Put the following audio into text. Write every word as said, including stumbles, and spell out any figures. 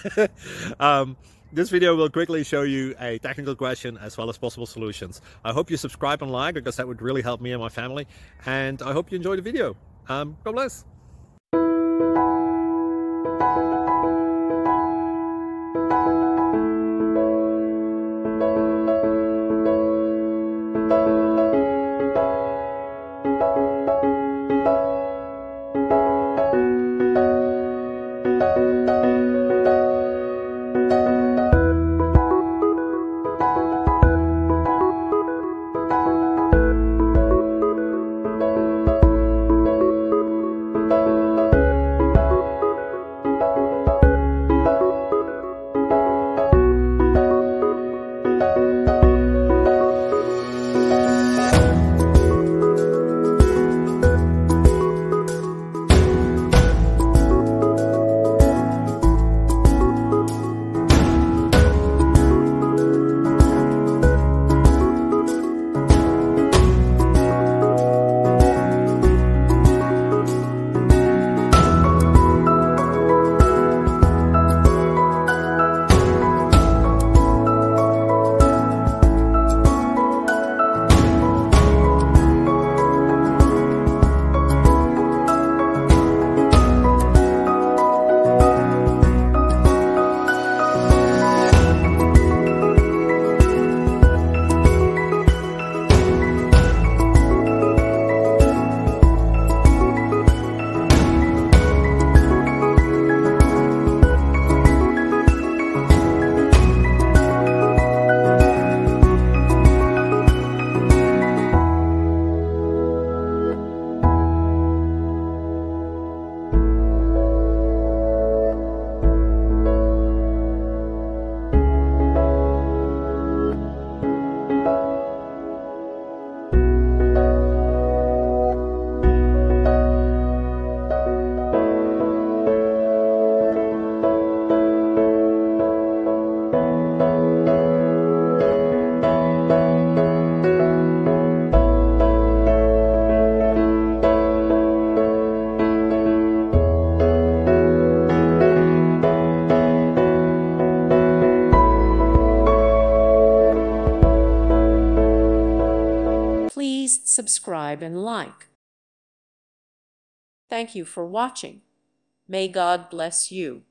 um, this video will quickly show you a technical question as well as possible solutions. I hope you subscribe and like, because that would really help me and my family. And I hope you enjoy the video. Um, God bless. Please subscribe and like. Thank you for watching. May God bless you.